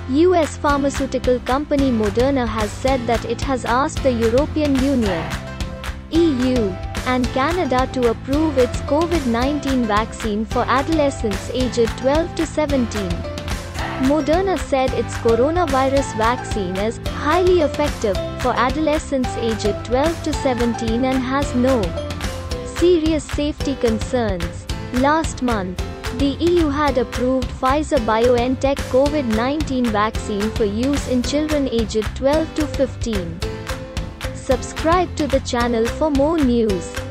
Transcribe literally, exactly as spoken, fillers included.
U S pharmaceutical company Moderna has said that it has asked the European Union, E U, and Canada to approve its COVID nineteen vaccine for adolescents aged twelve to seventeen. Moderna said its coronavirus vaccine is highly effective for adolescents aged twelve to seventeen and has no serious safety concerns. Last month, the E U had approved Pfizer-BioNTech COVID nineteen vaccine for use in children aged twelve to fifteen. Subscribe to the channel for more news.